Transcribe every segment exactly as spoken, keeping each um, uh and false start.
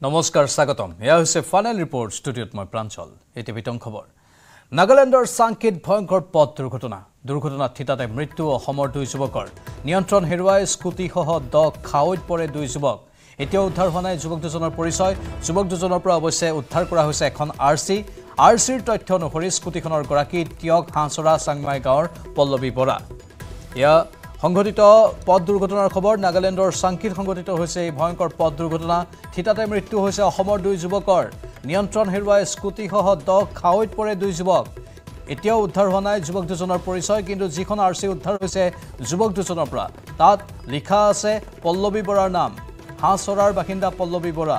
নমস্কাৰ স্বাগতম এয়া হৈছে ফাইনেল ৰিপৰ্ট ষ্টুডিঅ'ত মই প্ৰাঞ্চল এটি বিতং খবৰ নাগালেণ্ডৰ সাংকেত ভয়ংকৰ পথ দুৰ্ঘটনা দুৰ্ঘটনাত থিতাতে মৃত্যু অসমৰ দুই যুৱকৰ নিয়ন্ত্ৰণ হেৰুৱাই স্কুটি সহ দ খাৱৈত পৰে দুই যুৱক এতিয়া উদ্ধাৰ হোৱা নাই যুৱক দুজনৰ পৰিচয় যুৱক দুজনৰ পৰা অৱশ্যে উদ্ধাৰ কৰা হৈছে এখন আৰচি আৰচিৰ তথ্য অনুসৰি স্কুটিখনৰ গৰাকী টিয়ক হাঁচৰা চাংমাই গাঁৱৰ পল্লৱী বৰা এয়া সংঘটিত পথ দুৰ্ঘটনাৰ খবৰ নাগালেণ্ডৰ সাংকেত সংঘটিত হৈছে এই ভয়ংকৰ পথ দুৰ্ঘটনা থিতাতে মৃত্যু হৈছে অসমৰ দুই যুৱকৰ নিয়ন্ত্ৰণ হেৰুৱাই স্কুটি সহ দ খাৱৈত পৰে দুই যুৱক এতিয়াও উদ্ধাৰ হোৱা নাই যুৱক দুজনৰ পৰিচয় কিন্তু যিখন আৰচি উদ্ধাৰ হৈছে যুৱক দুজনৰ পৰা তাত লিখা আছে পল্লৱী বৰাৰ নাম হাঁচৰাৰ বাসিন্দা পল্লৱী বৰা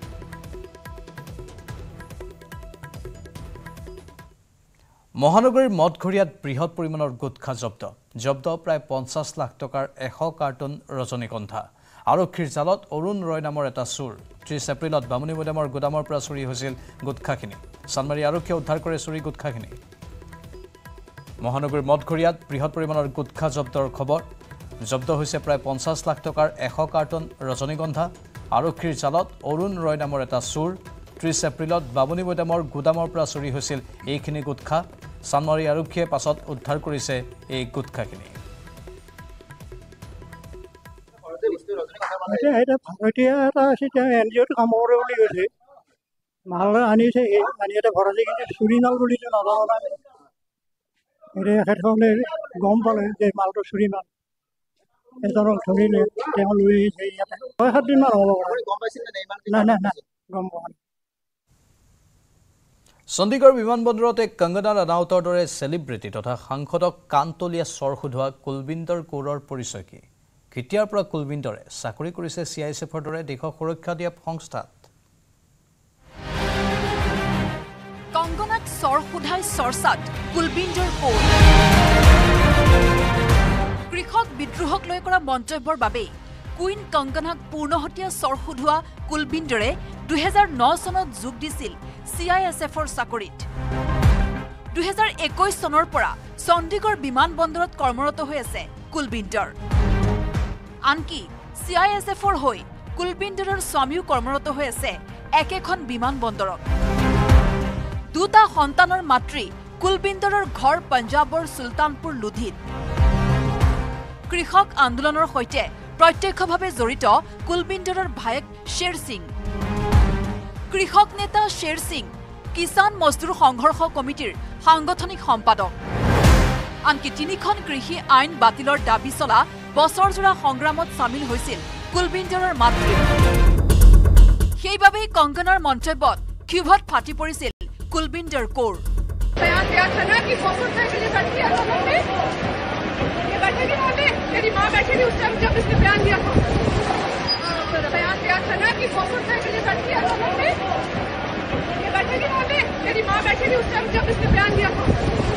মহানগৰীৰ মদঘৰীয়াত বৃহৎ পৰিমাণৰ গুটখা জব্দ জব্দ প্ৰায় পঞ্চাছ লাখ টকাৰ এশ কাৰ্টুন ৰজনীগন্ধা আৰক্ষীৰ জালত অৰুণ ৰয় নামৰ এটা চোৰ ত্ৰিছ এপ্ৰিলত বামুণী মৈদামৰ গোদামৰ পৰা চুৰি হৈছিল গুটখাখিনি চানমাৰী আৰক্ষীয়ে উদ্ধাৰ কৰে চুৰি গুটখাখিনি মহানগৰীৰ মদঘৰীয়াত বৃহৎ পৰিমাণৰ গুটখা জব্দৰ খবৰ জব্দ হৈছে প্ৰায় পঞ্চাছ লাখ টকাৰ এশ কাৰ্টুন ৰজনীগন্ধা আৰক্ষীৰ জালত অৰুণ ৰয় নামৰ এটা চোৰ ত্ৰিছ এপ্ৰিলত বামুণী মৈদামৰ গোদামৰ পৰা চুৰি হৈছিল এইখিনি গুটখা চানমাৰী আৰক্ষীয়ে পাছত উদ্ধাৰ কৰিছে এই গুটখাখিনি ভাৰতীয় এটা আছে এন জি অ'টো কাম কৰে বুলি কৈছে মাল আনিছে আনি এটা ভৰাইছে কিন্তু চুৰি মাল বুলিতো নাজানো এতিয়া এখেতসকলে গম পালে যে মালটো চুৰি মাল এজনক ধৰিলে তেওঁ লৈ আহিছে ইয়াতে ছয় সাত দিনমান হ'ব নাই নাই নাই গম পোৱা নাই চণ্ডীগড় বিমানবন্দৰতে কংগনা ৰানাউতৰ দৰে চেলিব্ৰিটি তথা সাংসদক কাণতলীয়া চৰ সোধোৱা কুলবিন্দৰ কৌৰৰ পৰিচয় কি কেতিয়াৰ পৰা কুলবিন্দৰে চাকৰি কৰিছে চি আই এছ এফৰ দৰে দেশক সুৰক্ষা দিয়া সংস্থাত কংগনাক চৰ সোধাই চৰ্চাত কুলবিন্দৰ কৌৰ কৃষক বিদ্ৰোহক লৈ কৰা মন্তব্যৰ বাবে কুইন কংগনাক পূৰ্ণহতীয়া চৰ সোধোৱা কুলবিন্দৰে দুহেজাৰ ন চনত যোগ দিছিল চি আই এছ এফৰ চাকৰিত দুহেজাৰ একৈশ চনৰ পৰা চণ্ডীগড় বিমান বন্দৰত কৰ্মৰত হৈ আছে কুলবিন্দৰ আনকি চি আই এছ এফৰ হৈ কুলবিন্দৰৰ স্বামীও কৰ্মৰত হৈ আছে একেখন বিমান বন্দৰত দুটা সন্তানৰ মাতৃ কুলবিন্দৰৰ ঘৰ পঞ্জাৱৰ সুলতানপুৰ লোধিত কৃষক আন্দোলনৰ সৈতে প্ৰত্যক্ষভাৱে জড়িত কুলবিন্দৰৰ ভায়েক শ্বেৰ সিং কৃষক নেতা শ্বেৰ সিং কিষাণ মজদুৰ সংঘৰ্ষ কমিটিৰ সাংগঠনিক সম্পাদক আনকি তিনিখন কৃষি আইন বাতিলৰ দাবী চলা বছৰজোৰা সংগ্ৰামত চামিল হৈছিল কুলবিন্দৰৰ মাতৃ সেইবাবেই কংগনাৰ মন্তব্যত ক্ষোভত ফাটি পৰিছিল কুলবিন্দৰ কৌৰ मेरी माँ बैठी थी उस टाइम जब इसने बयान दिया था बयान दिया था ना कि फोसर से के लिए बैठी है ये बैठे की बोले मेरी माँ बैठी थी उस टाइम जब इसने बयान दिया था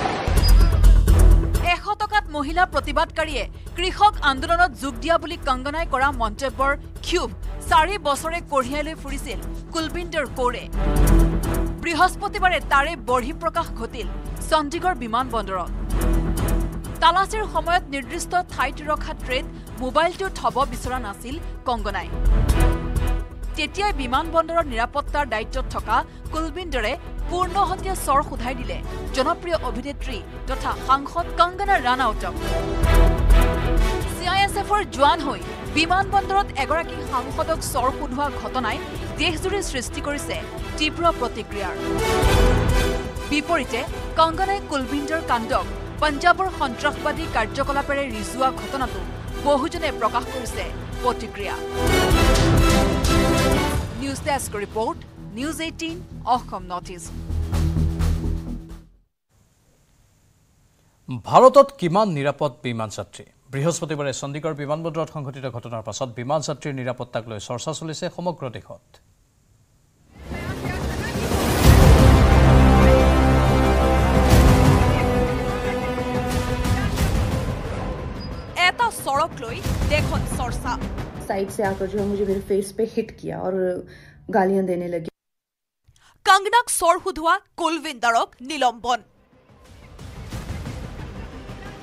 এশ টকাত মহিলা প্ৰতিবাদকাৰীয়ে কৃষক আন্দোলনত যোগ দিয়া বুলি কংগনাই কৰা মন্তব্যৰ ক্ষোভ চাৰি বছৰে কঢ়িয়াই লৈ ফুৰিছিল কুলবিন্দৰ কৌৰে বৃহস্পতিবাৰে তাৰে বৰ্হিপ্ৰকাশ ঘটিল চণ্ডীগড় বিমান বন্দৰত তালাচীৰ সময়ত নিৰ্দিষ্ট ঠাইত ৰখা ট্ৰেত মোবাইলটো থব বিচৰা নাছিল কংগনাই তেতিয়াই বিমান বন্দৰৰ নিৰাপত্তাৰ দায়িত্বত থকা কুলবিন্দৰে পূৰ্ণহতীয়া চৰ সোধাই দিলে জনপ্ৰিয় অভিনেত্ৰী তথা সাংসদ কংগনা ৰানাউতক চি আই এছ এফৰ জোৱান হৈ বিমান বন্দৰত এগৰাকী সাংসদক চৰ সোধোৱা ঘটনাই দেশজুৰি সৃষ্টি কৰিছে তীব্ৰ প্ৰতিক্ৰিয়াৰ বিপৰীতে কংগনাই কুলবিন্দৰ কাণ্ডক পঞ্জাৱৰ সন্ত্ৰাসবাদী কাৰ্যকলাপেৰে ৰিজুৱা ঘটনাটো বহুজনে প্ৰকাশ কৰিছে প্ৰতিক্ৰিয়া news desk report news eighteen Assam north east ভাৰতত কিমান নিৰাপদ বিমান যাত্ৰী বৃহস্পতিবাৰে চণ্ডীগড় বিমানবন্দৰত সংঘটিত ঘটনাৰ পাছত বিমান যাত্ৰীৰ নিৰাপত্তাক লৈ চৰ্চা চলিছে সমগ্ৰ দেশত सड़क लो देखन चर्चा साइड से आकर जो मुझे मेरे फेस पे हिट किया और गालियां देने लगी कंगनाक चर हुधुआ कुलविंदरक निलंबन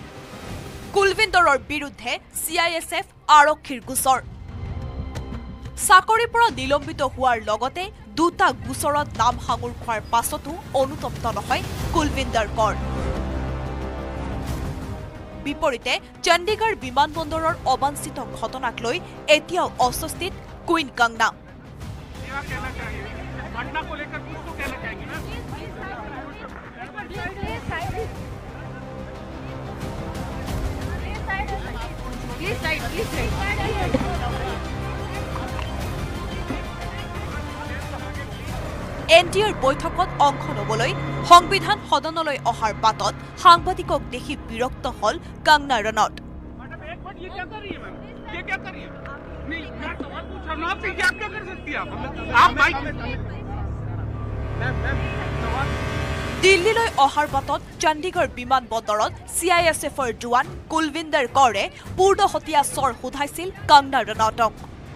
कुलविंदৰৰ বিৰুদ্ধে চি আই এছ এফ আৰক্ষীৰ গোচৰ চাকৰিৰ পৰা নিলম্বিত হোৱাৰ লগতে দুটা গোচৰত নাম সাঙুৰ খোৱাৰ পাছতো অনুতপ্ত নহয় কুলবিন্দৰ কৌৰ। বিপৰীতে চণ্ডীগড় বিমানবন্দৰৰ অবাঞ্ছিত ঘটনাক লৈ এতিয়াও অস্বস্তিত কুইন কংগনা। এন ডি এৰ বৈঠকত অংশ লবলৈ সংবিধান সদনলৈ অহাৰ বাটত সাংবাদিকক দেখি বিৰক্ত হল কংগনা ৰনৌত। দিল্লীলৈ অহাৰ বাটত চণ্ডীগড় বিমান বন্দৰত চি আই এছ এফৰ জোৱান কুলবিন্দৰ কৌৰে পূৰ্ণহতীয়া স্বৰ সোধাইছিল কংগনা ৰনৌতক।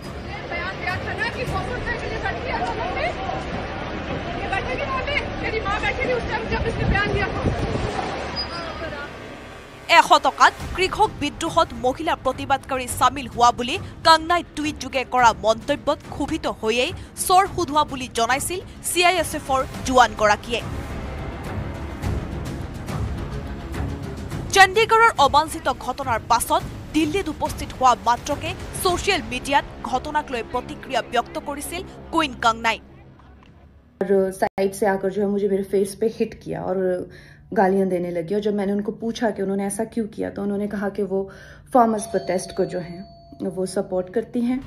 এশ টকাত কৃষক বিদ্ৰোহত মহিলা প্ৰতিবাদকাৰী চামিল হোৱা বুলি কংগনাই টুইট যোগে কৰা মন্তব্যত ক্ষোভিত হৈয়েই স্বৰ সোধোৱা বুলি জনাইছিল চি আই এছ এফৰ জোৱানগৰাকীয়ে। চণ্ডীগড়ৰ অবাঞ্ছিত ঘটনাৰ পাছত দিল্লীত উপস্থিত হোৱা মাত্ৰকে ছচিয়েল মিডিয়াত ঘটনাক লৈ প্ৰতিক্ৰিয়া ব্যক্ত কৰিছিল কুইন কংগনাই। और साइड से आकर जो है मुझे मेरे फेस पे हिट किया और गालियां देने लगी। और जब मैंने उनको पूछा कि उन्होंने ऐसा क्यों किया तो उन्होंने कहा कि वो फार्मर्स प्रोटेस्ट को जो है वो सपोर्ट करती हैं।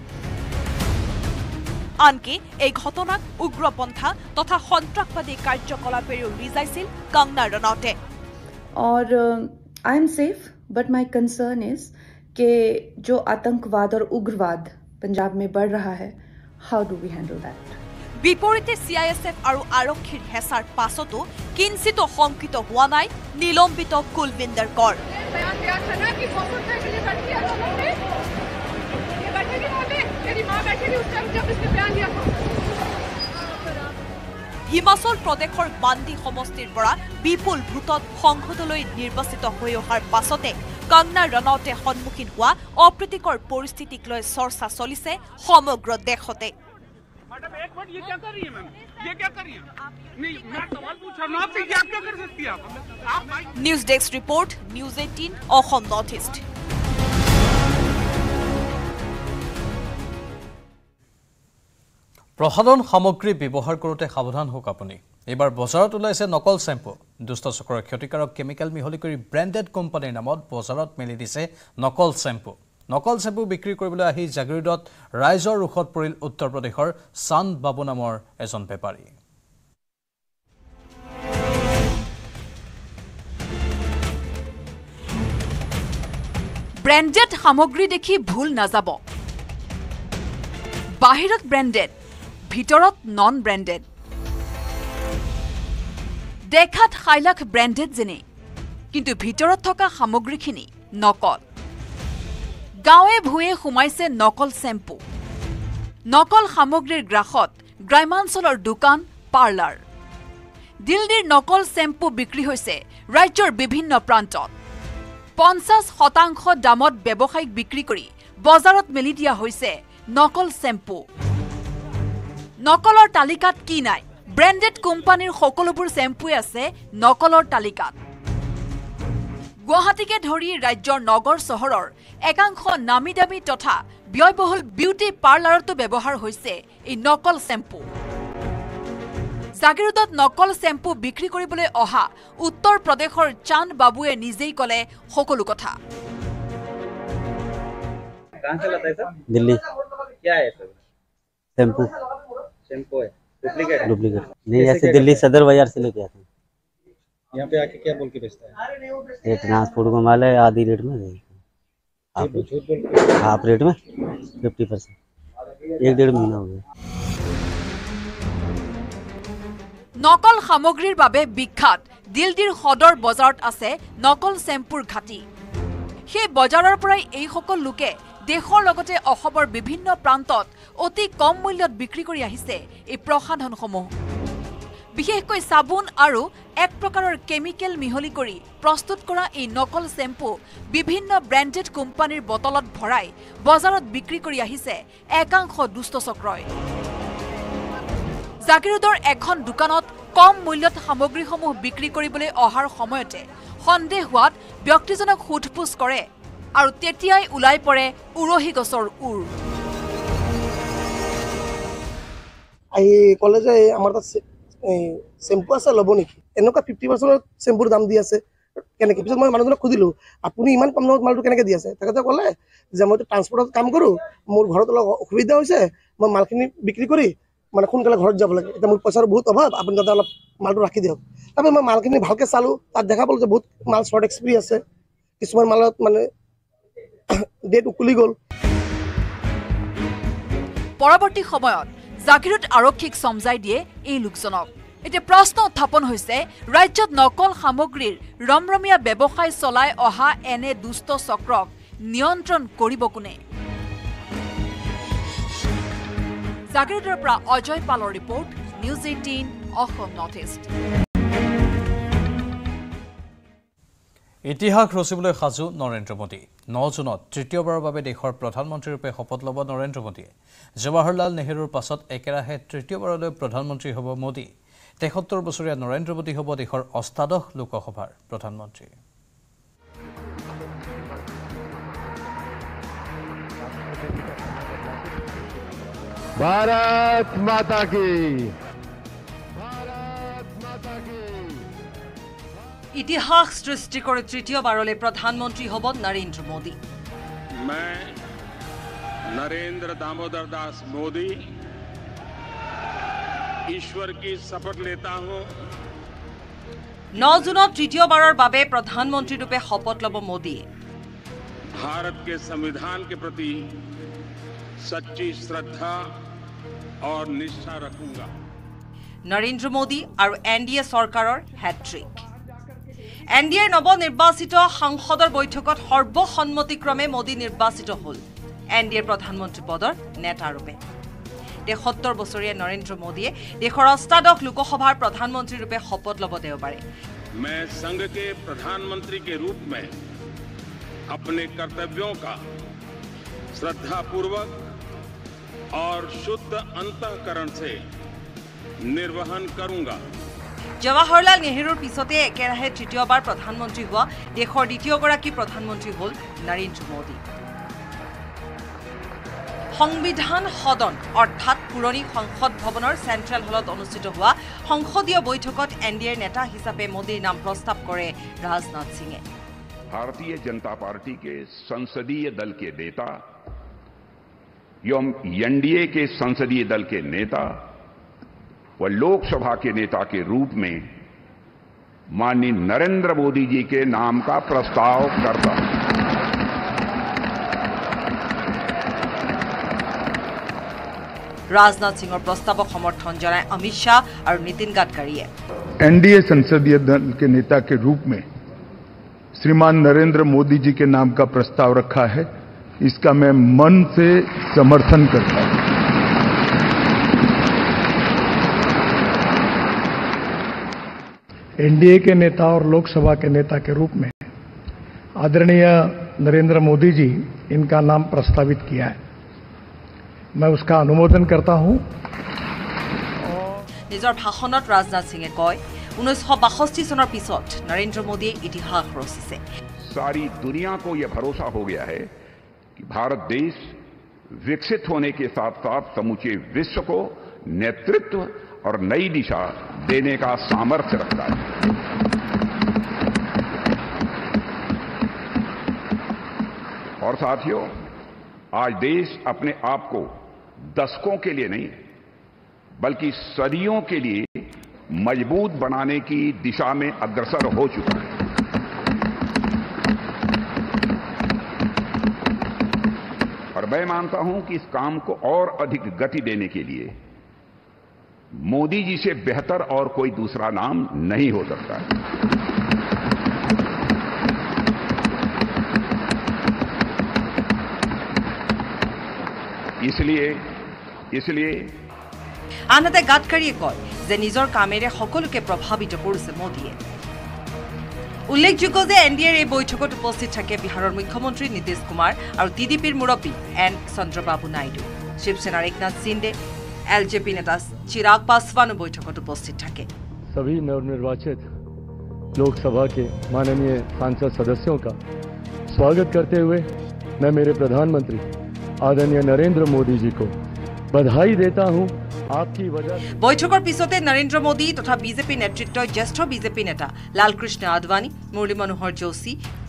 আনকি এই ঘটনাক উগ্ৰপন্থা তথা সন্ত্ৰাসবাদী কাৰ্যকলাপেৰেও ৰিজাইছিল কংগনা ৰনৌতে। और I am safe but my concern is कि जो आतंकवाद और उग्रवाद पंजाब में बढ़ रहा है, how do we handle that. বিপৰীতে চি আই এছ এফ আৰু আৰক্ষীৰ হেঁচাৰ পাছতো কিঞ্চিত শংকিত হোৱা নাই নিলম্বিত কুলবিন্দৰ কৌৰ। হিমাচল প্ৰদেশৰ বান্দি সমষ্টিৰ পৰা বিপুল ভোটত সংসদলৈ নিৰ্বাচিত হৈ অহাৰ পাছতে কংগনা ৰনৌতে সন্মুখীন হোৱা অপ্ৰীতিকৰ পৰিস্থিতিক লৈ চৰ্চা চলিছে সমগ্ৰ দেশতে। मैडम एक मिनट, ये क्या कर रही है मैम? ये क्या कर रही है? नहीं, मैं सवाल पूछ रहा हूँ आपसे, ये आप क्या कर सकती है? आप news desk report, news eighteen Assam north east. প্ৰসাধন সামগ্ৰী ব্যৱহাৰ কৰোঁতে সাৱধান হওক আপুনি। এইবাৰ বজাৰত ওলাইছে নকল চেম্পু। দুষ্ট চক্ৰৰ ক্ষতিকাৰক কেমিকেল মিহলি কৰি ব্ৰেণ্ডেড কোম্পানীৰ নামত বজাৰত মেলি দিছে নকল চেম্পু। নকল চেম্পু বিক্ৰী কৰিবলৈ আহি জাগিৰোডত ৰাইজৰ ৰোষত পৰিল উত্তৰ প্ৰদেশৰ চান্দ বাবু নামৰ এজন বেপাৰী। ব্ৰেণ্ডেড সামগ্ৰী দেখি ভুল নাযাব। বাহিৰত ব্ৰেণ্ডেড, ভিতৰত নন ব্ৰেণ্ডেড। দেখাত হাইলাখ ব্ৰেণ্ডেড যেনে, কিন্তু ভিতৰত থকা সামগ্ৰীখিনি নকল। গাঁৱে ভূঞে সোমাইছে নকল চেম্পু। নকল সামগ্ৰীৰ গ্ৰাসত গ্ৰাম্যাঞ্চলৰ দোকান, পাৰ্লাৰ। দিল্লীৰ নকল চেম্পু বিক্ৰী হৈছে ৰাজ্যৰ বিভিন্ন প্ৰান্তত। পঞ্চাছ শতাংশ দামত ব্যৱসায়িক বিক্ৰী কৰি বজাৰত মেলি দিয়া হৈছে নকল চেম্পু। নকলৰ তালিকাত কি নাই? ব্ৰেণ্ডেড কোম্পানীৰ সকলোবোৰ চেম্পুৱে আছে নকলৰ তালিকাত। গুৱাহাটীকে ধৰি ৰাজ্যৰ নগৰ চহৰৰ একাংশ নামী দামী তথা ব্যয়বহুল বিউটি পাৰ্লাৰতো ব্যৱহাৰ হৈছে এই নকল চেম্পু। জাগিৰোডত নকল চেম্পু বিক্ৰী কৰিবলৈ অহা উত্তৰ প্ৰদেশৰ চান্দ বাবুৱে নিজেই ক'লে সকলো কথা। कहाँ से लाता है सर? दिल्ली। क्या है सर? टेम्पू शैम्पू है, डुप्लीकेट है? डुप्लीकेट नहीं, ऐसे दिल्ली सदर बाजार से लेके आते हैं। यहाँ पे आके क्या बोल के बेचता है? ये ट्रांसपोर्ट को माल है, आधी रेट में हाफ झूठ झूठ बोल के हाफ रेट में फिफ्टी परसेंट। एक डेढ़ महीना हो गया। নকল সামগ্ৰীৰ বাবে বিখ্যাত দিল্লীৰ সদৰ বজাৰত আছে নকল চেম্পুৰ ঘাটি। সেই বজাৰৰ পৰাই এইসকল লোকে দেশৰ লগতে অসমৰ বিভিন্ন প্ৰান্তত অতি কম মূল্যত বিক্ৰী কৰি আহিছে এই প্ৰসাধনসমূহ। বিশেষকৈ চাবোন আৰু এক প্ৰকাৰৰ কেমিকেল মিহলি কৰি প্ৰস্তুত কৰা এই নকল শ্যাম্পু বিভিন্ন ব্ৰেণ্ডেড কোম্পানীৰ বটলত ভৰাই বজাৰত বিক্ৰী কৰি আহিছে একাংশ দুষ্ট চক্ৰই। জাগিৰোডৰ এখন দোকানত কম মূল্যত সামগ্ৰীসমূহ বিক্ৰী কৰিবলৈ অহাৰ সময়তে সন্দেহ হোৱাত ব্যক্তিজনক সোধপোছ কৰে আৰু তেতিয়াই ওলাই পৰে উৰহি গছৰ উৰ। আহি ক'লে যে আমাৰ তাত শ্যাম্পু আছে ল'ব নেকি, এনেকুৱা ফিফটি পাৰ্চেণ্টৰ শ্যাম্পুৰ দাম দি আছে কেনেকৈ। পিছত মই মানুহজনক সুধিলোঁ আপুনি ইমান কম দামত মালটো কেনেকৈ দি আছে। তেখেতে ক'লে যে মইতো ট্ৰান্সপৰ্টত কাম কৰোঁ, মোৰ ঘৰত অলপ অসুবিধা হৈছে, মই মালখিনি বিক্ৰী কৰি মানে সোনকালে ঘৰত যাব লাগে, এতিয়া মোৰ পইচাৰ বহুত অভাৱ, আপুনি তাতে অলপ মালটো ৰাখি দিয়ক। তাৰপৰা মই মালখিনি ভালকৈ চালোঁ, তাত দেখা পালোঁ যে বহুত মাল শ্বৰ্ট এক্সপিৰি আছে, কিছুমান মালত মানে ডেট উকলি গ'ল। পৰৱৰ্তী সময়ত জাগিৰোড আৰক্ষীক সমজাই দিয়ে এই লোকজনক। এতিয়া প্ৰশ্ন উত্থাপন হৈছে ৰাজ্যত নকল সামগ্ৰীৰ ৰমৰমীয়া ব্যৱসায় চলাই অহা এনে দুষ্ট চক্ৰক নিয়ন্ত্ৰণ কৰিব কোনে? জাগিৰোডৰ পৰা অজয় পালৰ report, news eighteen Assam north east. ইতিহাস ৰচিবলৈ সাজু নৰেন্দ্ৰ মোদী। ন জুনত তৃতীয়বাৰৰ বাবে দেশৰ প্ৰধানমন্ত্ৰীৰূপে শপত ল'ব নৰেন্দ্ৰ মোদীয়ে। জৱাহৰলাল নেহৰুৰ পাছত একেৰাহে তৃতীয়বাৰলৈ প্ৰধানমন্ত্ৰী হ'ব মোদী। তেসত্তৰ বছৰীয়া নৰেন্দ্ৰ মোদী হ'ব দেশৰ অষ্টাদশ লোকসভাৰ প্ৰধানমন্ত্ৰী। भारत माता की। ইতিহাস সৃষ্টি কৰি তৃতীয়বাৰলৈ প্ৰধানমন্ত্ৰী হ'ব নৰেন্দ্ৰ মোদী। मैं नरेंद्र दामोदर दास मोदी ईश्वर की शपथ लेता हूं। ন জুনত তৃতীয়বাৰৰ বাবে প্ৰধানমন্ত্ৰী ৰূপে শপত ল'ব মোদীয়ে। भारत के संविधान के प्रति सच्ची श्रद्धा और निष्ठा रखूंगा। নৰেন্দ্ৰ মোদী আৰু এন ডি এ চৰকাৰৰ হেট্ৰিক। এন ডি এৰ নৱ নিৰ্বাচিত সংসদৰ বৈঠকত সৰ্বসন্মতিক্ৰমে মোদী নিৰ্বাচিত হ'ল এন ডি এৰ প্ৰধানমন্ত্ৰী পদৰ নেতাৰূপে। তেসত্তৰ বছৰীয়া নৰেন্দ্ৰ মোদীয়ে দেশৰ অষ্টাদশ লোকসভাৰ প্ৰধানমন্ত্ৰী ৰূপে শপত ল'ব দেওবাৰে। मैं संघ के प्रधानमंत्री के रूप में अपने कर्तव्यों का श्रद्धापूर्वक और शुद्ध अंतःकरण से निर्वहन करूंगा। जवाहरलाल नेहरूर पिछते एकेराहे तृतीयबार प्रधानमंत्री हुआ देशर द्वितीयगराकी प्रधानमंत्री हल नरेंद्र मोदी। संविधान सदन अर्थात पुरनी संसद भवनर सेंट्रल हलत अनुष्ठित हुआ संसदीय बैठकत एनडीएर नेता हिसाबे मोदीर नाम प्रस्ताव करे राजनाथ सिंहे। भारतीय जनता पार्टी के संसदीय दल के नेता एवं एनडीए के संसदीय दल के नेता व लोकसभा के नेता के रूप में माननीय नरेंद्र मोदी जी के नाम का प्रस्ताव करता हूं। राजनाथ सिंह प्रस्तावक समर्थन जनाय अमित शाह और नितिन गडकरीये। एनडीए संसदीय दल के नेता के रूप में श्रीमान नरेंद्र मोदी जी के नाम का प्रस्ताव रखा है, इसका मैं मन से समर्थन करता हूं। एनडीए के नेता और लोकसभा के नेता के रूप में आदरणीय नरेंद्र मोदी जी इनका नाम प्रस्तावित किया है, मैं उसका अनुमोदन करता हूं। निजर भाषणत राजनाथ सिंहे कय उन्नीस बाषष्टि सनर पिছত नरेंद्र मोदी इतिहास रचिसे। सारी दुनिया को यह भरोसा हो गया है कि भारत देश विकसित होने के साथ साथ समूचे विश्व को नेतृत्व और नई दिशा देने का सामर्थ्य रखता है। और साथियों, आज देश अपने आप को दशकों के लिए नहीं बल्कि सदियों के लिए मजबूत बनाने की दिशा में अग्रसर हो चुका है। और मैं मानता हूं कि इस काम को और अधिक गति देने के लिए मोदी जी से बेहतर और कोई दूसरा नाम नहीं हो सकता है। इसलिए इसलिए আনহাতে গাডকাৰীয়ে কয় যে নিজৰ কামেৰে সকলোকে প্ৰভাৱিত কৰিছে মোদীয়ে। উল্লেখযোগ্য যে এন ডি এৰ এই বৈঠকত উপস্থিত থাকে বিহাৰৰ মুখ্যমন্ত্ৰী নীতিশ কুমাৰ আৰু টি ডি পিৰ মুৰব্বী এন চন্দ্ৰবাবু নাইডু। শিৱসেনাৰ Eknath Shinde, L J P নেতা চিৰাগ পাছৱানো বৈঠকত উপস্থিত থাকে। सभी नवनिर्वाचित लोकसभा के माननीय सांसद सदस्यों का स्वागत करते हुए मैं मेरे प्रधानमंत्री आदरणीय नरेंद्र मोदी जी को बधाई देता हूं। आपकी वजह বৈঠকৰ পিছতে নৰেন্দ্ৰ মোদী তথা বিজেপি নেতৃত্বৰ জ্যেষ্ঠ বিজেপি নেতা লালকৃষ্ণ আদৱানী, মুৰলী মনোহৰ যোশী,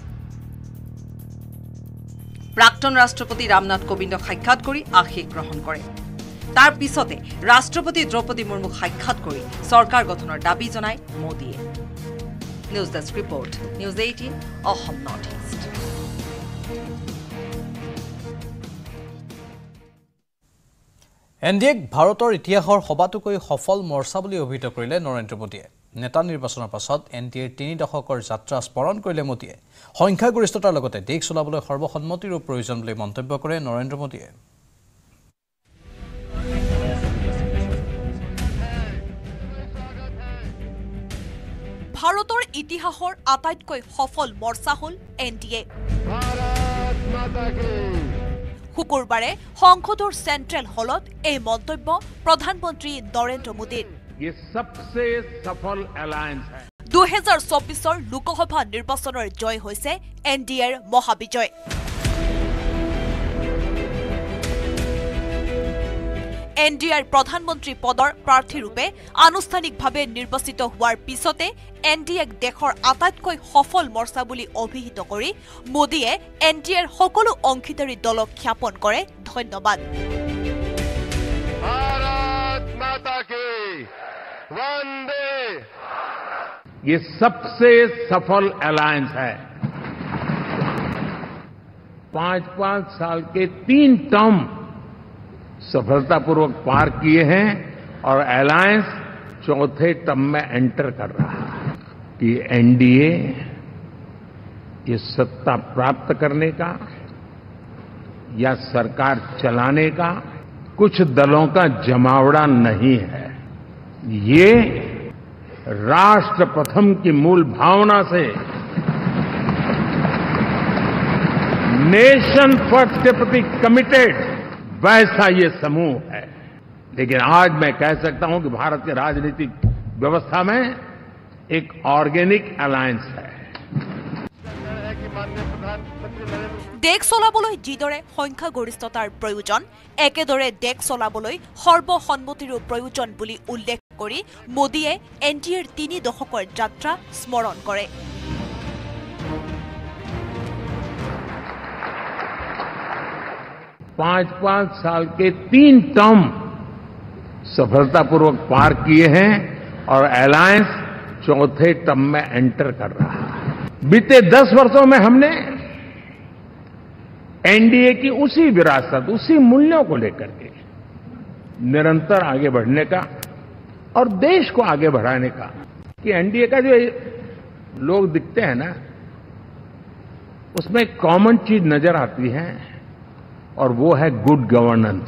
প্ৰাক্তন ৰাষ্ট্ৰপতি ৰামনাথ কোবিন্দক সাক্ষাৎ কৰি আশীষ গ্ৰহণ কৰে। তাৰ পিছতে ৰাষ্ট্ৰপতি দ্ৰৌপদী মুৰ্মুক সাক্ষাৎ কৰি চৰকাৰ গঠনৰ দাবী জনায় মোদীয়ে। News desk report, news eighteen Assam north east. N D এক ভাৰতৰ ইতিহাসৰ সবাতোকৈ সফল মৰ্চা বুলি অভিহিত কৰিলে নৰেন্দ্ৰ মোদীয়ে। নেতা নিৰ্বাচনৰ পাছত এন ডি এৰ তিনি দশকৰ যাত্ৰা স্মৰণ কৰিলে মোদীয়ে। সংখ্যাগৰিষ্ঠতাৰ লগতে দেশ চলাবলৈ সৰ্বসন্মতিৰো প্ৰয়োজন বুলি মন্তব্য কৰে নৰেন্দ্ৰ মোদীয়ে। ভাৰতৰ ইতিহাসৰ আটাইতকৈ সফল মৰ্চা হ'ল এন ডি এ। শুকুৰবাৰে সংসদৰ চেণ্ট্ৰেল হলত এই মন্তব্য প্ৰধানমন্ত্ৰী নৰেন্দ্ৰ মোদীৰ। দুহেজাৰ চৌবিছৰ লোকসভা নিৰ্বাচনৰ জয় হৈছে এন ডি এৰ মহাবিজয়। এন ডি এৰ প্ৰধানমন্ত্ৰী পদৰ প্ৰাৰ্থীৰূপে আনুষ্ঠানিকভাৱে নিৰ্বাচিত হোৱাৰ পিছতে এন ডি এক দেশৰ আটাইতকৈ সফল মৰ্চা বুলি অভিহিত কৰি মোদীয়ে এন ডি এৰ সকলো অংশীদাৰী দলক জ্ঞাপন কৰে ধন্যবাদ। ये सबसे सफल अलायंस है। पांच पांच साल के तीन टर्म सफलतापूर्वक पार किए हैं और अलायंस चौथे टर्म में एंटर कर रहा है। कि एन डी ए ये सत्ता प्राप्त करने का या सरकार चलाने का कुछ दलों का जमावड़ा नहीं है। ये राष्ट्र प्रथम की मूल भावना से नेशन फर्स्ट के प्रति कमिटेड वैसा ये समूह है। लेकिन आज मैं कह सकता हूं कि भारत के राजनीतिक व्यवस्था में एक ऑर्गेनिक अलायंस है। দেশ চলাবলৈ যিদৰে সংখ্যাগৰিষ্ঠতাৰ প্ৰয়োজন, একেদৰে দেশ চলাবলৈ সৰ্বসন্মতিৰো প্ৰয়োজন বুলি উল্লেখ কৰি মোদীয়ে এন ডি এৰ তিনি দশকৰ যাত্ৰা স্মৰণ কৰে। पांच पांच साल के तीन टर्म सफलतापूर्वक पार किए हैं और अलायंस चौथे टर्म में एंटर कर रहा है। बीते दस वर्षों में हमने एन डी ए की उसी विरासत, उसी मूल्यों को लेकर के निरंतर आगे बढ़ने का और देश को आगे बढ़ाने का। कि एन डी ए का जो लोग दिखते हैं ना, उसमें कॉमन चीज नजर आती है और वो है गुड गवर्नेंस।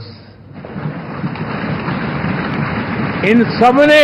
इन सबने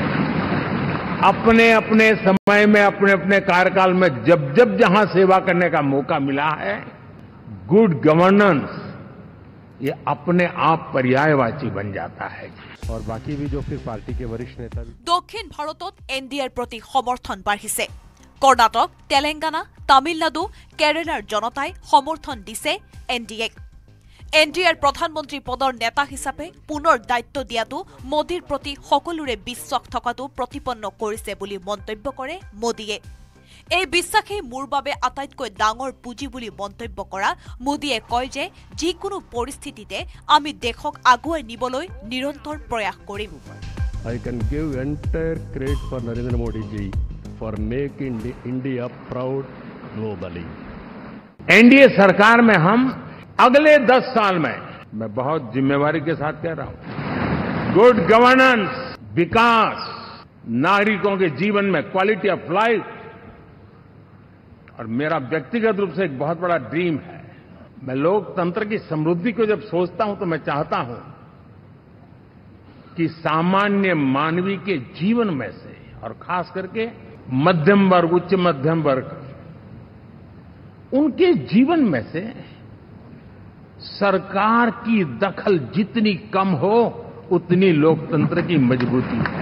अपने अपने समय में, अपने अपने कार्यकाल में जब जब जहां सेवा करने का मौका मिला है, गुड गवर्नेंस ये अपने आप पर्यायवाची बन जाता है। और बाकी भी जो फिर पार्टी के वरिष्ठ नेता भी। দক্ষিণ ভাৰতত এন ডি এৰ প্ৰতি সমৰ্থন বাঢ়িছে। কৰ্ণাটক, তেলেংগানা, তামিলনাডু, কেৰালাৰ জনতাই সমৰ্থন দিছে এন ডি এক। এন ডি এৰ প্ৰধানমন্ত্ৰী পদৰ নেতা হিচাপে পুনৰ দায়িত্ব দিয়াটো মোদীৰ প্ৰতি সকলোৰে বিশ্বাস থকাটো প্ৰতিপন্ন কৰিছে বুলি মন্তব্য কৰে মোদীয়ে। এই বিশ্বাসেই মোৰ বাবে আটাইতকৈ ডাঙৰ পুঁজি বুলি মন্তব্য কৰা মোদীয়ে কয় যে যিকোনো পৰিস্থিতিতে আমি দেশক আগুৱাই নিবলৈ নিৰন্তৰ প্ৰয়াস কৰিম। I can give entire credit for Narendra Modi ji for making India proud globally. N D A सरकार में हम अगले दस साल में, मैं बहुत जिम्मेवारी के साथ कह रहा हूं, गुड गवर्नेंस, विकास, नागरिकों के जीवन में क्वालिटी ऑफ लाइफ, और मेरा व्यक्तिगत रूप से एक बहुत बड़ा ड्रीम है, मैं लोकतंत्र की समृद्धि को जब सोचता हूं तो मैं चाहता हूं कि सामान्य मानवीय के जीवन में से और खास करके मध्यम वर्ग, उच्च मध्यम वर्ग, उनके जीवन में से सरकार की दखल जितनी कम हो उतनी लोकतंत्र की मजबूती है।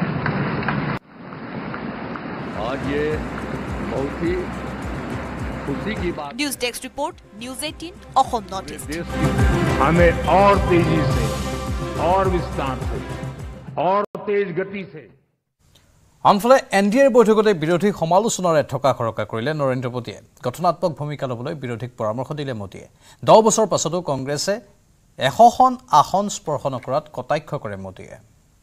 आज ये बहुत ही खुशी की बात। न्यूज डेस्क रिपोर्ट, न्यूज अठारह, অসম নৰ্থ ইষ্ট। हमें और तेजी से और विस्तार से और तेज गति से। আনফালে এন ডি এৰ বৈঠকতে বিৰোধী সমালোচনাৰে ঠকা খৰকা কৰিলে নৰেন্দ্ৰ মোদীয়ে। গঠনাত্মক ভূমিকা ল'বলৈ বিৰোধীক পৰামৰ্শ দিলে মোদীয়ে। দহ বছৰ পাছতো কংগ্ৰেছে এশখন আসন স্পৰ্শ নকৰাত কটাক্ষ কৰে মোদীয়ে।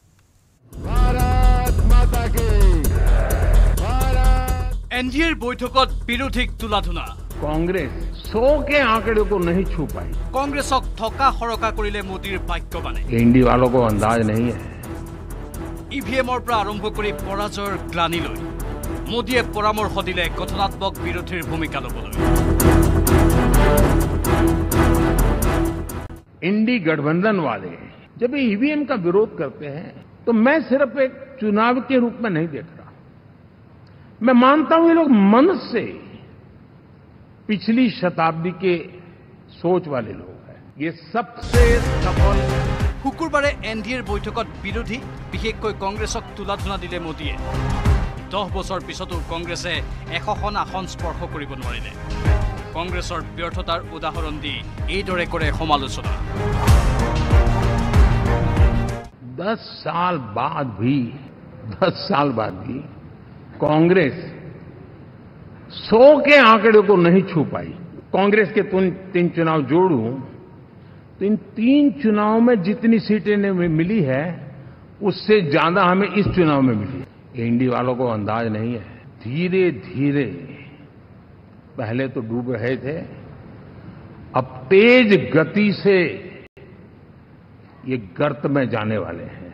एन डी ए বৈঠকত বিৰোধীক তুলাধুনা। कांग्रेस सौ के आंकड़े को नहीं छू पाई। কংগ্ৰেছক ঠকা খৰকা কৰিলে মোদীৰ বাক্যবাণে। एनडीए वालों को अंदाज नहीं है। ই ভি এমৰ পৰা আৰম্ভ কৰি পৰাজয়ৰ গ্লানিলৈ মোদীয়ে পৰামৰ্শ দিলে গঠনাত্মক বিৰোধীৰ ভূমিকা ল'বলৈ। इंडी गठबंधन वाले जब ईवीएम का विरोध करते हैं तो मैं सिर्फ एक चुनाव के रूप में नहीं देख रहा। मैं मानता हूं ये लोग मन से पिछली शताब्दी के सोच वाले लोग हैं। ये सबसे सफल। শুকুৰবাৰে এন ডি এৰ বৈঠকত বিৰোধী বিশেষকৈ কংগ্ৰেছক তুলাধুনা দিলে মোদীয়ে। দহ বছৰ পিছতো কংগ্ৰেছে এশখন আসন স্পৰ্শ কৰিব নোৱাৰিলে। কংগ্ৰেছৰ ব্যৰ্থতাৰ উদাহৰণ দি এইদৰে কৰে সমালোচনা। दस साल बाद भी दस साल बाद भी कांग्रेस सौ के आंकड़े को नहीं छू पाई। कांग्रेस के तीन तीन चुनाव जोड़ूं तो इन तीन चुनाव में जितनी सीटें ने मिली है उससे ज्यादा हमें इस चुनाव में मिली है। एनडीए वालों को अंदाज नहीं है। धीरे धीरे पहले तो डूब रहे थे, अब तेज गति से ये गर्त में जाने वाले हैं।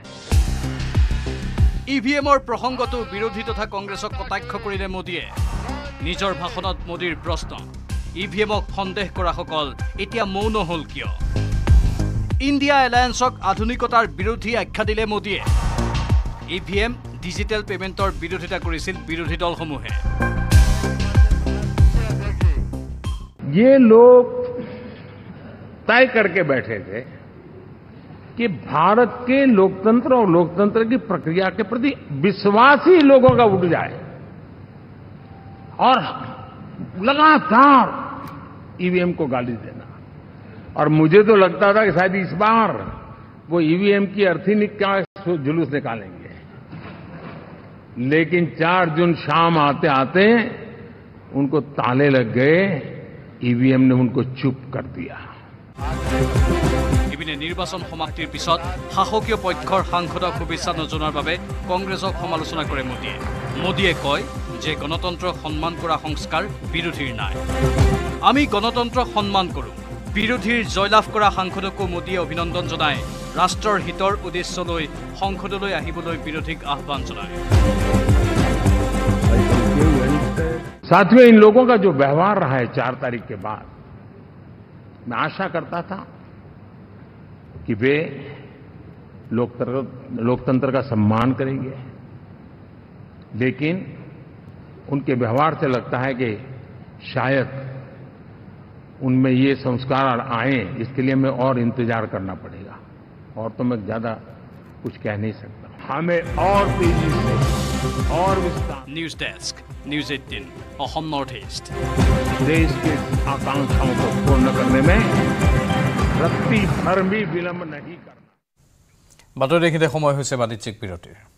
ই ভি এমৰ প্ৰসংগতো বিৰোধী তথা কংগ্ৰেছক কটাক্ষ কৰিলে মোদীয়ে। নিজৰ ভাষণত মোদীৰ প্ৰশ্ন, ই ভি এমক সন্দেহ কৰাসকল এতিয়া মৌন হ'ল কিয়? ইণ্ডিয়া এলায়েন্সক আধুনিকতাৰ বিৰোধী আখ্যা দিলে মোদীয়ে। ই ভি এম ডিজিটেল পেমেণ্টৰ বিৰোধিতা কৰিছিল বিৰোধী দলসমূহে। ये लोग तय करके बैठे थे कि भारत के लोकतंत्र और लोकतंत्र की प्रक्रिया के प्रति विश्वास ही लोगों का उठ जाए और लगातार ईवीएम को गाली देना। और मुझे तो लगता था कि शायद इस बार वो ईवीएम की अर्थी का जुलूस निकालेंगे, लेकिन चार जून शाम आते आते उनको ताले लग गए। ईवीएम ने उनको चुप कर दिया। ইপিনে নিৰ্বাচন সমাপ্তিৰ পিছত শাসকীয় পক্ষৰ সাংসদক শুভেচ্ছা নজনোৱাৰ বাবে কংগ্ৰেছক সমালোচনা কৰে মোদীয়ে। মোদীয়ে কয় যে গণতন্ত্ৰক সন্মান কৰা সংস্কাৰ বিৰোধীৰ নাই। আমি গণতন্ত্ৰক সন্মান কৰোঁ। বিৰোধীৰ জয়লাভ কৰা সাংসদকো মোদীয়ে অভিনন্দন জনায়। ৰাষ্ট্ৰৰ হিতৰ উদ্দেশ্য লৈ সংসদলৈ আহিবলৈ বিৰোধীক আহ্বান জনায়। साथियों, इन लोगों का जो व्यवहार रहा है चार तारीख के बाद, मैं आशा करता था कि वे लोकतंत्र लोकतंत्र का सम्मान करेंगे, लेकिन उनके व्यवहार से लगता है कि शायद उनमें ये संस्कार आए। इसके लिए हमें और इंतजार करना पड़ेगा, और तो मैं ज्यादा कुछ कह नहीं सकता। हमें और तेजी से और विस्तार। न्यूज डेस्क, न्यूज अठारह, অসম নৰ্থ ইষ্ট। देश की आकांक्षाओं को पूर्ण करने में रत्ती भर भी विलंब नहीं करना। বাতৰি দেখিতে সময় হৈছে বাণিজ্যিক বিৰতিৰ।